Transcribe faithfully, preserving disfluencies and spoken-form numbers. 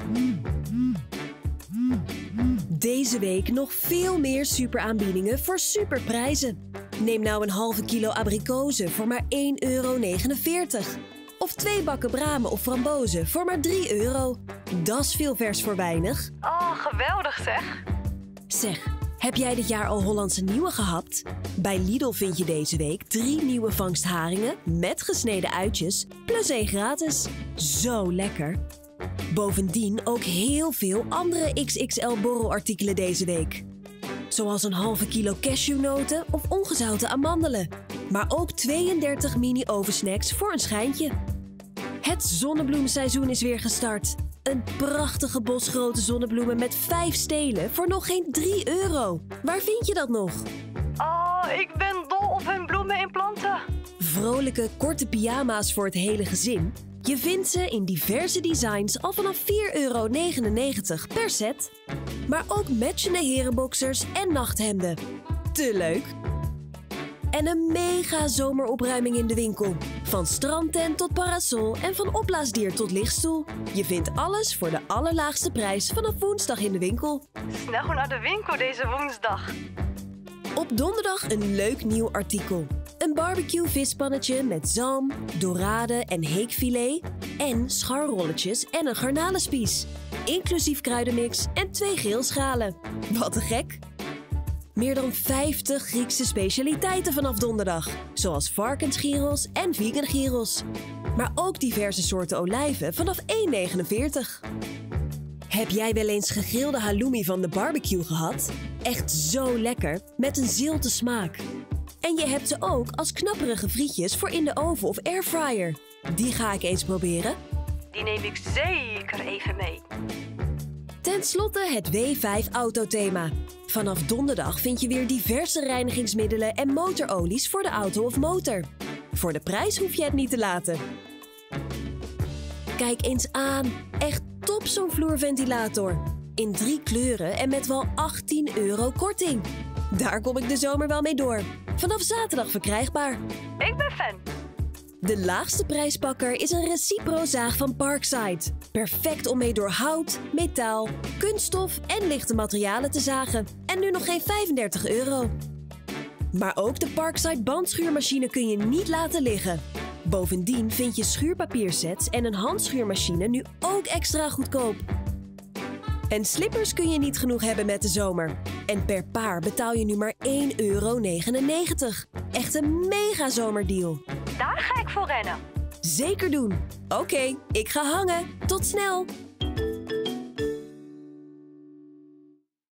Deze week nog veel meer superaanbiedingen voor superprijzen. Neem nou een halve kilo abrikozen voor maar één euro negenenveertig. Of twee bakken bramen of frambozen voor maar drie euro. Dat is veel vers voor weinig. Oh, geweldig zeg! Zeg, heb jij dit jaar al Hollandse nieuwe gehapt? Bij Lidl vind je deze week drie nieuwe vangstharingen met gesneden uitjes plus één gratis. Zo lekker! Bovendien ook heel veel andere X X L borrelartikelen deze week. Zoals een halve kilo cashewnoten of ongezouten amandelen. Maar ook tweeëndertig mini-ovensnacks voor een schijntje. Het zonnebloemenseizoen is weer gestart. Een prachtige bos grote zonnebloemen met vijf stelen voor nog geen drie euro. Waar vind je dat nog? Oh, ik ben dol op hun bloemen in planten. Vrolijke, korte pyjama's voor het hele gezin. Je vindt ze in diverse designs al vanaf vier euro negenennegentig per set. Maar ook matchende herenboxers en nachthemden. Te leuk! En een mega zomeropruiming in de winkel. Van strandtent tot parasol en van opblaasdier tot lichtstoel. Je vindt alles voor de allerlaagste prijs vanaf woensdag in de winkel. Snel naar de winkel deze woensdag. Op donderdag een leuk nieuw artikel. Een barbecue vispannetje met zalm, dorade en heekfilet en scharrolletjes en een garnalenspies. Inclusief kruidenmix en twee grillschalen. Wat te gek! Meer dan vijftig Griekse specialiteiten vanaf donderdag. Zoals varkensgyros en vegan gyros. Maar ook diverse soorten olijven vanaf één negenenveertig. Heb jij wel eens gegrilde halloumi van de barbecue gehad? Echt zo lekker, met een zilte smaak. En je hebt ze ook als knapperige frietjes voor in de oven of airfryer. Die ga ik eens proberen. Die neem ik zeker even mee. Ten slotte het W vijf autothema. Vanaf donderdag vind je weer diverse reinigingsmiddelen en motorolies voor de auto of motor. Voor de prijs hoef je het niet te laten. Kijk eens aan. Echt top zo'n vloerventilator. In drie kleuren en met wel achttien euro korting. Daar kom ik de zomer wel mee door. Vanaf zaterdag verkrijgbaar. Ik ben fan. De laagste prijspakker is een Recipro-zaag van Parkside. Perfect om mee door hout, metaal, kunststof en lichte materialen te zagen. En nu nog geen vijfendertig euro. Maar ook de Parkside bandschuurmachine kun je niet laten liggen. Bovendien vind je schuurpapiersets en een handschuurmachine nu ook extra goedkoop. En slippers kun je niet genoeg hebben met de zomer. En per paar betaal je nu maar één euro negenennegentig. Echt een mega zomerdeal. Daar ga ik voor rennen. Zeker doen. Oké, ik ga hangen. Tot snel!